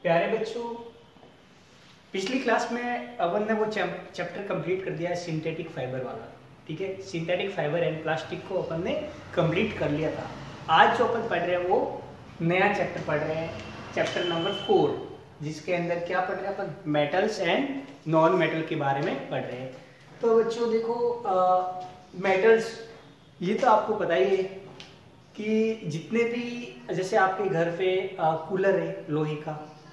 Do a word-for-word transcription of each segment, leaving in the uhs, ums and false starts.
प्यारे बच्चों, पिछली क्लास में अपन ने वो चैप्टर कंप्लीट कर दिया है सिंथेटिक फाइबर वाला। ठीक है, सिंथेटिक फाइबर एंड प्लास्टिक को अपन ने कंप्लीट कर लिया था। आज जो अपन पढ़ रहे हैं वो नया चैप्टर पढ़ रहे हैं, चैप्टर नंबर फोर, जिसके अंदर क्या पढ़ रहे हैं अपन? मेटल्स एंड नॉन मेटल के बारे में पढ़ रहे हैं। तो बच्चों देखो, मेटल्स ये तो आपको पता ही है कि जितने भी, जैसे आपके घर पे आ, कूलर है लोहे का,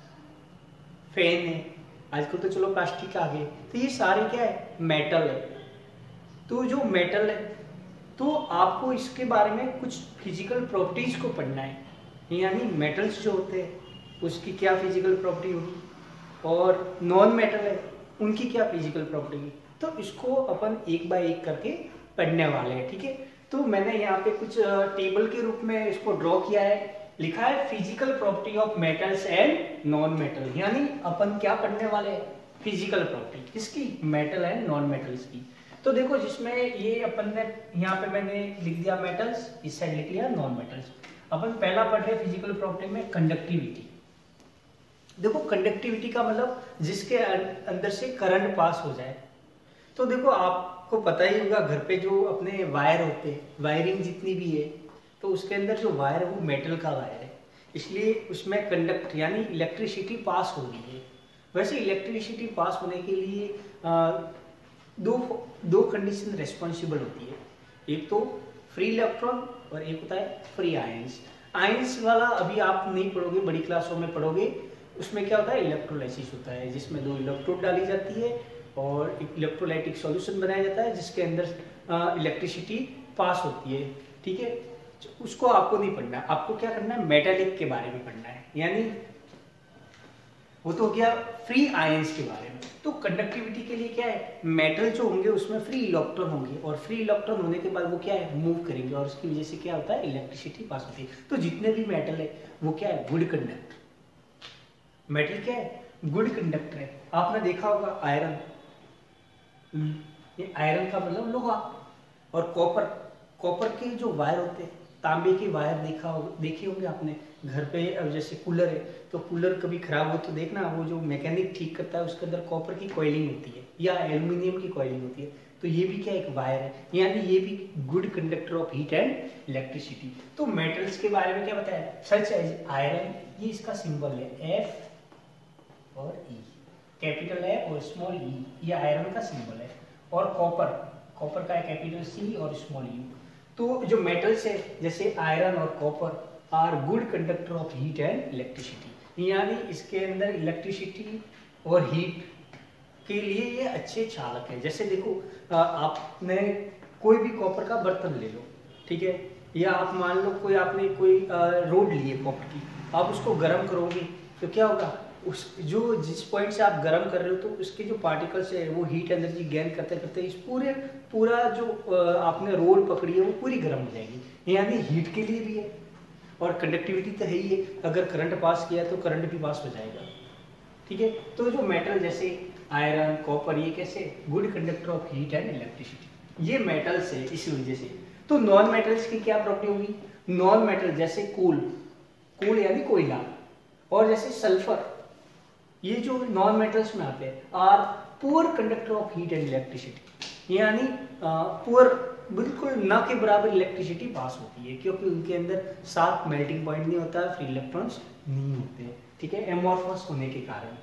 फैन है, आजकल तो चलो प्लास्टिक आ गए, तो ये सारे क्या है? मेटल है। तो जो मेटल है तो आपको इसके बारे में कुछ फिजिकल प्रॉपर्टीज को पढ़ना है, यानी मेटल्स जो होते हैं उसकी क्या फिजिकल प्रॉपर्टी होगी और नॉन मेटल है उनकी क्या फिजिकल प्रॉपर्टी होगी। तो इसको अपन एक बाय एक करके पढ़ने वाले हैं। ठीक है, तो मैंने यहाँ पे कुछ टेबल के रूप में इसको ड्रॉ किया है, लिखा है physical property of metals and non metal, यानी अपन क्या पढ़ने वाले हैं? फिजिकल प्रॉपर्टी किसकी? मेटल एंड नॉन मेटल्स की। तो देखो, जिसमें ये अपन ने यहाँ पे मैंने लिख दिया मेटल्स, इस साइड लिख लिया नॉन मेटल्स। अपन पहला पढ़ रहे फिजिकल प्रॉपर्टी में कंडक्टिविटी। देखो, कंडक्टिविटी का मतलब जिसके अंदर से करंट पास हो जाए। तो देखो, आपको पता ही होगा घर पे जो अपने वायर होते हैं, वायरिंग जितनी भी है, तो उसके अंदर जो वायर है वो मेटल का वायर है, इसलिए उसमें कंडक्ट यानी इलेक्ट्रिसिटी पास हो रही है। वैसे इलेक्ट्रिसिटी पास होने के लिए आ, दो दो कंडीशन रेस्पॉन्सिबल होती है, एक तो फ्री इलेक्ट्रॉन और एक होता है फ्री आयंस। आयंस वाला अभी आप नहीं पढ़ोगे, बड़ी क्लासों में पढ़ोगे। उसमें क्या होता है? इलेक्ट्रोलाइसिस होता है, जिसमें दो इलेक्ट्रोड डाली जाती है और एक इलेक्ट्रोलाइटिक सॉल्यूशन बनाया जाता है जिसके अंदर इलेक्ट्रिसिटी पास होती है। ठीक है, उसको आपको नहीं पढ़ना है, आपको क्या करना है? मेटालिक के बारे में पढ़ना है, यानी वो तो हो गया फ्री आयंस के बारे में। तो कंडक्टिविटी के लिए क्या है? मेटल जो होंगे उसमें फ्री इलेक्ट्रॉन होंगे और फ्री इलेक्ट्रॉन होने के बाद वो क्या है? मूव करेंगे और उसकी वजह से क्या होता है? इलेक्ट्रिसिटी पास होती है। तो जितने भी मेटल है वो क्या है? Good conductor. मेटल क्या है? गुड कंडक्टर है। आपने देखा होगा आयरन, ये आयरन का मतलब लोहा, और कॉपर, कॉपर के जो वायर होते हैं, तांबे के वायर देखा हो देखे होंगे आपने घर पे। अब जैसे कूलर है तो कूलर कभी खराब हो तो देखना, वो जो मैकेनिक ठीक करता है उसके अंदर कॉपर की कॉइलिंग होती है या एल्यूमिनियम की कॉइलिंग होती है। तो ये भी क्या? एक वायर है, यानी ये भी good conductor of heat and electricity. तो मेटल्स के बारे में क्या बताया? सच एज आयरन, ये इसका सिंबल है एफ और ई, कैपिटल है और स्मॉल ई, ये आयरन का सिंबल है। और कॉपर, कॉपर का है कैपिटल सी और स्मॉल यू। तो जो मेटल्स है जैसे आयरन और copper are good conductor of heat and electricity, यानी इसके अंदर इलेक्ट्रिसिटी और हीट के लिए ये अच्छे चालक है। जैसे देखो, आपने कोई भी कॉपर का बर्तन ले लो, ठीक है, या आप मान लो कोई आपने कोई रोड ली है कॉपर की, आप उसको गर्म करोगे तो क्या होगा? उस जो जिस पॉइंट से आप गर्म कर रहे हो तो उसके जो पार्टिकल्स है वो हीट एनर्जी गेन करते करते इस पूरे पूरा जो आपने रोड पकड़ी है वो पूरी गर्म हो जाएगी, यानी हीट के लिए भी है और कंडक्टिविटी तो है ही है। अगर करंट पास किया तो करंट भी पास हो जाएगा। ठीक है, तो जो मेटल जैसे आयरन, कॉपर, ये कैसे? Good conductor of heat and electricity, ये मेटल्स है इसी वजह से। तो नॉन मेटल्स की क्या प्रॉपर्टी होगी? नॉन मेटल जैसे कोल, कोल यानी कोयला, और जैसे सल्फर, ये जो नॉन मेटल्स में आते हैं, are poor conductor of heat and electricity, यानी पुअर, बिल्कुल ना के बराबर इलेक्ट्रिसिटी पास होती है, क्योंकि उनके अंदर साफ मेल्टिंग पॉइंट नहीं होता है, फ्री इलेक्ट्रॉन्स नहीं होते। ठीक है, एमॉर्फस होने के कारण।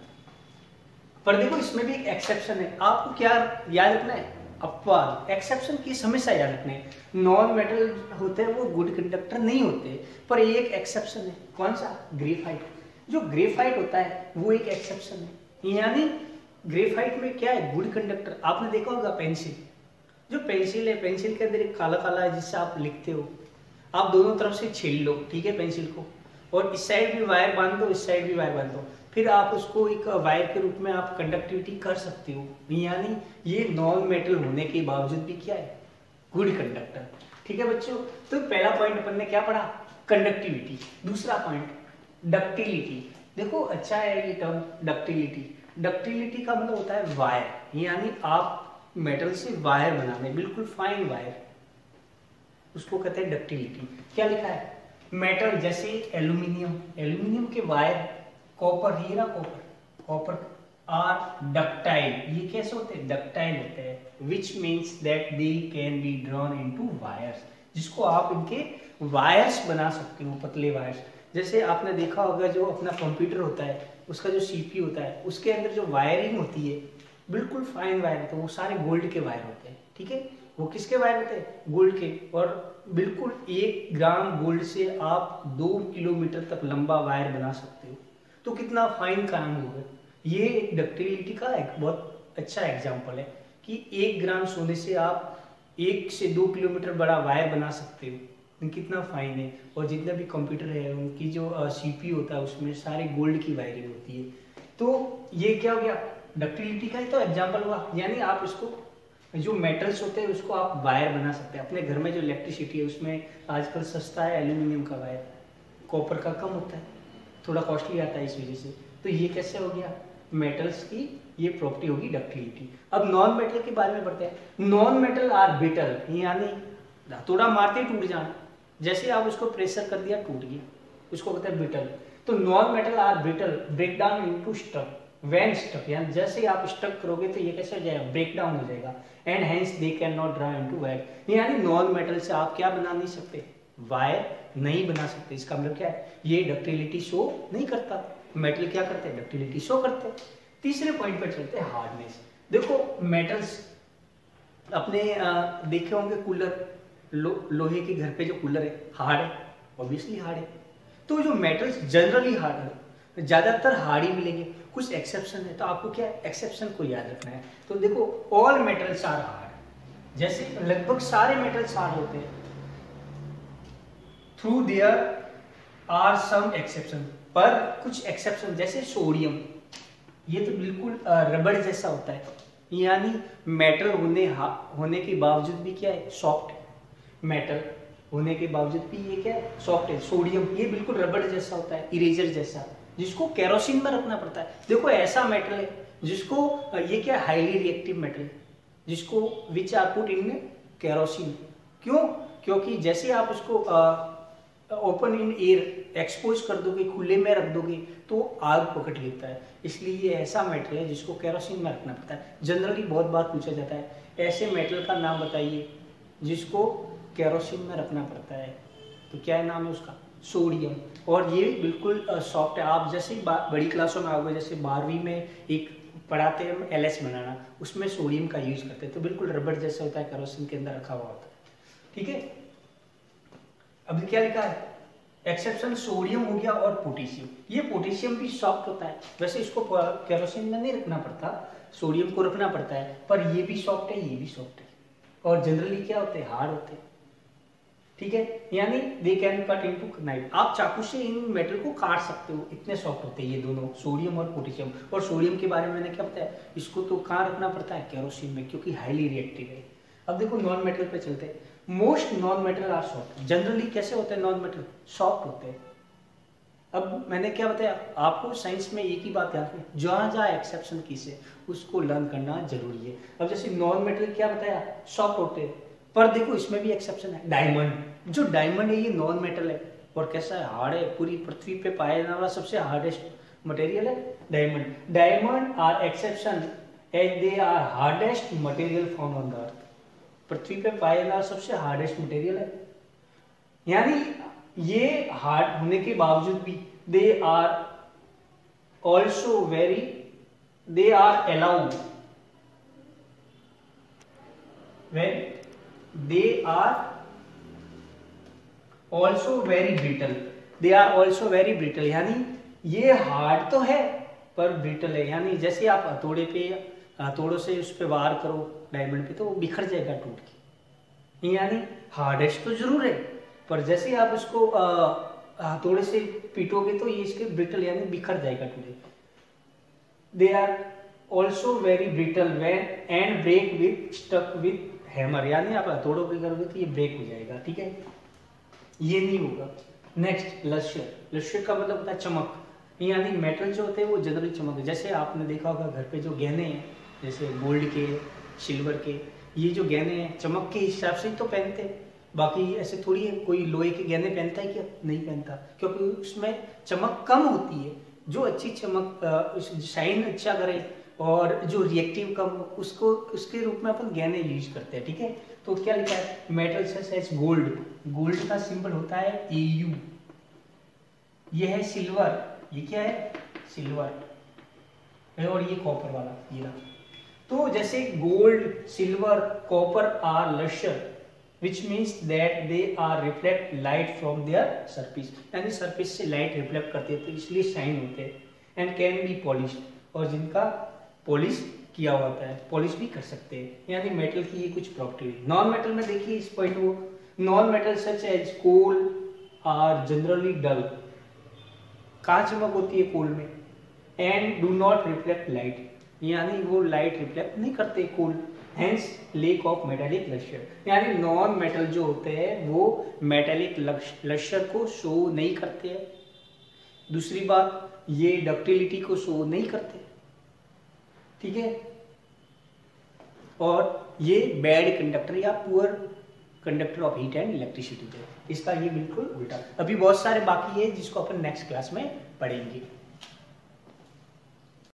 पर देखो, इसमें भी एक एक्सेप्शन है, आपको क्या याद रखना है? अपवाद, एक्सेप्शन की हमेशा याद रखना है। नॉन मेटल होते हैं वो गुड कंडक्टर नहीं होते, पर एक एक्सेप्शन है। कौन सा? ग्रेफाइट। जो ग्रेफाइट होता है वो एक एक्सेप्शन है, यानी ग्रेफाइट में क्या है? Good conductor. आपने देखा होगा पेंसिल, जो पेंसिल है, पेंसिल के अंदर एक काला काला है जिससे आप लिखते हो, आप दोनों तरफ से छील लो, ठीक है, पेंसिल को, और इस साइड भी वायर बांध दो, इस साइड भी वायर बांध दो, फिर आप उसको एक वायर के रूप में आप कंडक्टिविटी कर सकते हो, यानी ये नॉन मेटल होने के बावजूद भी क्या है? Good conductor. ठीक है बच्चों, तो पहला पॉइंट अपन ने क्या पढ़ा? कंडक्टिविटी। दूसरा पॉइंट डक्टिलिटी। देखो, अच्छा है ये टर्म डक्टिलिटी। डक्टिलिटी का मतलब होता है वायर, यानी आप मेटल से वायर बनाने, बिल्कुल फाइन वायर, उसको कहते हैं डक्टिलिटी। क्या लिखा है? मेटल जैसे एल्यूमिनियम, एल्यूमिनियम के वायर कॉपर ही ना, कॉपर कॉपर आर डक्टाइल, ये कैसे होते हैं, डक्टाइल होते हैं, which means that they can be drawn into wires, जिसको आप इनके वायर्स बना सकते हो, पतले वायर्स। जैसे आपने देखा होगा जो अपना कंप्यूटर होता है, उसका जो सीपीयू होता है, उसके अंदर जो वायरिंग होती है बिल्कुल फाइन वायर, तो वो सारे गोल्ड के वायर होते हैं, ठीक है। वो किसके वायर होते हैं, गोल्ड के, और बिल्कुल एक ग्राम गोल्ड से आप दो किलोमीटर तक लंबा वायर बना सकते हो, तो कितना फाइन काम होगा। ये एक डक्टिलिटी का एक बहुत अच्छा एग्जाम्पल है कि एक ग्राम सोने से आप एक से दो किलोमीटर बड़ा वायर बना सकते हो, कितना फाइन है। और जितने भी कंप्यूटर है उनकी जो सीपीयू होता है उसमें सारे गोल्ड की वायरिंग होती है। तो ये क्या हो गया, डक्टिलिटी का ही तो एग्जाम्पल हुआ, यानी आप इसको जो मेटल्स होते हैं उसको आप वायर बना सकते हैं। अपने घर में जो इलेक्ट्रिसिटी है उसमें आजकल सस्ता है एल्यूमिनियम का वायर, कॉपर का कम होता है, थोड़ा कॉस्टली आता है इस वजह से। तो ये कैसे हो गया, मेटल्स की ये प्रॉपर्टी होगी डक्टिलिटी। अब नॉन मेटल के बारे में पढ़ते हैं। नॉन मेटल आर ब्रिटल, यानी थोड़ा मारते टूट जाना, जैसे आप उसको प्रेशर कर दिया टूट गया, उसको कहते हैं ब्रिटल। तो non metal are brittle, break down into stuck, when stuck, यानी जैसे आप स्टक करोगे तो ये कैसे हो जाएगा, ब्रेक डाउन हो जाएगा। And hence they can not draw into wire, यानी नॉन मेटल से आप क्या बना नहीं सकते, वायर नहीं बना सकते। इसका मतलब क्या है, ये डक्टिलिटी शो नहीं करता। मेटल क्या करते हैं, डक्टिलिटी शो करते हैं। तीसरे पॉइंट पर चलते हैं, हार्डनेस। देखो मेटल्स अपने आ, देखे होंगे कूलर, लो, लोहे के घर पे जो कूलर है हार्ड है, ऑब्वियसली हार्ड है। तो जो मेटल्स जनरली हार्ड है, ज्यादातर हार्ड ही मिलेंगे, कुछ एक्सेप्शन है, तो आपको क्या एक्सेप्शन को याद रखना है। तो देखो ऑल मेटल्स आर हार्ड, जैसे लगभग सारे मेटल्स हार्ड होते हैं, through there are some exception, पर कुछ एक्सेप्शन, जैसे सोडियम, ये तो बिल्कुल रबड़ जैसा होता है, यानी मेटल होने होने के बावजूद भी क्या है, सॉफ्ट है। मेटल होने के बावजूद भी ये क्या है, सॉफ्ट है। सोडियम ये बिल्कुल रबड़ जैसा होता है, इरेजर जैसा, जिसको केरोसिन में रखना पड़ता है। देखो ऐसा मेटल है जिसको ये क्या, हाईली रिएक्टिव मेटल, जिसको which are put in kerosene. क्यों, क्योंकि जैसे आप उसको ओपन इन एयर एक्सपोज कर दोगे, खुले में रख दोगे तो आग पकड़ लेता है, इसलिए ये ऐसा मेटल है जिसको केरोसिन में रखना पड़ता है। जनरली बहुत बार पूछा जाता है ऐसे मेटल का नाम बताइए जिसको केरोसिन में रखना पड़ता है, तो क्या नाम है उसका, सोडियम। और ये बिल्कुल सॉफ्ट है। आप जैसे ही बड़ी क्लासों में आओगे, जैसे बारहवीं में एक पढ़ाते हैं हम एल एस बनाना, उसमें सोडियम का यूज करते हैं, तो बिल्कुल रबड़ जैसा होता है, केरोसिन के अंदर रखा हुआ होता है, ठीक है। अभी क्या लिखा है, एक्सेप्शन सोडियम हो गया और पोटेशियम। ये पोटेशियम भी सॉफ्ट होता है, वैसे इसको केरोसिन में नहीं रखना पड़ता, सोडियम को रखना पड़ता है, पर ये भी सॉफ्ट है, ये भी सॉफ्ट है, और जनरली क्या होते हैं, हार्ड होते हैं, ठीक है। यानी they can cut into knife, आप चाकू से इन मेटल को काट सकते हो, इतने सॉफ्ट होते हैं ये दोनों, सोडियम और पोटेशियम। और सोडियम के बारे में मैंने क्या बताया, इसको तो कहाँ रखना पड़ता है, केरोसिन में, क्योंकि हाईली रिएक्टिव है। अब देखो नॉन मेटल पे चलते हैं। Most non metal are soft, generally कैसे होते हैं नॉन मेटल, सॉफ्ट होते हैं। अब मैंने क्या बताया आपको, साइंस में एक ही बात याद है, जहां जहां एक्सेप्शन की से उसको लर्न करना जरूरी है। अब जैसे नॉन मेटल क्या बताया, सॉफ्ट होते हैं, पर देखो इसमें भी एक्सेप्शन है। डायमंड, जो डायमंड है ये नॉन मेटल है और कैसा है, हार्ड है, पूरी पृथ्वी पे पाया जाने वाला सबसे हार्डेस्ट मटेरियल है diamond. Diamond are exception as they are hardest material found on the earth, पृथ्वी पे पाया जाने वाला सबसे हार्डेस्ट मटेरियल है। यानी ये हार्ड होने के बावजूद भी they are also very, they are allowed when they are also very brittle, they are also very brittle, यानी ये हार्ड तो है पर ब्रिटल है। यानी जैसे आप हथौड़े पे हथौड़ों से उस पर वार करो डायमंड पे तो वो बिखर जाएगा टूट के, यानी हार्डेस्ट तो जरूर है, पर जैसे आप इसको हथौड़े से पीटोगे तो ये इसके ब्रिटल यानी बिखर जाएगा टूटे। They are also very brittle when and break with stuck with hammer, यानी आप हथौड़ों पे करोगे तो ये ब्रेक हो जाएगा, ठीक है, ये नहीं होगा। नेक्स्ट लश्यर, लश्यर का मतलब होता है चमक, यानी मेटल जो होते हैं वो जनरली चमक, जैसे आपने देखा होगा घर पे जो गहने हैं जैसे गोल्ड के सिल्वर के, ये जो गहने हैं चमक के हिसाब से ही तो पहनते हैं, बाकी ऐसे थोड़ी है कोई लोहे के गहने पहनता है क्या, नहीं पहनता, क्योंकि उसमें चमक कम होती है, जो अच्छी चमक शाइन अच्छा करे और जो रिएक्टिव कम, उसको उसके रूप में अपन गहने यूज करते हैं, ठीक है। तो क्या लिखा है, metal such as gold, gold का सिंबल होता है ए यू। ये है सिल्वर, ये क्या है, सिल्वर, और ये कॉपर वाला ये रहा। तो जैसे gold, silver, copper are lustre which means that they are reflect light from their surface, यानी सरफेस से लाइट रिफ्लेक्ट करते हैं तो इसलिए शाइन होते हैं। एंड कैन बी पॉलिश्ड, और जिनका पॉलिश किया हुआ होता है, पॉलिश भी कर सकते हैं, यानी मेटल की ये कुछ प्रॉपर्टी। नॉन मेटल में देखिए इस पॉइंट को, non metal such as coal are generally dull, कहाँ चमक होती है कोल में, and do not reflect light, यानी वो लाइट रिफ्लेक्ट नहीं करते coal, hence lack of metallic lustre, यानी नॉन मेटल जो होते हैं वो मेटेलिक लश्यर को शो नहीं करते हैं। दूसरी बात, ये डक्टिलिटी को शो नहीं करते, ठीक है, और ये बैड कंडक्टर या poor conductor of heat and electricity है। इसका ये बिल्कुल उल्टा। अभी बहुत सारे बाकी है जिसको अपन नेक्स्ट क्लास में पढ़ेंगे।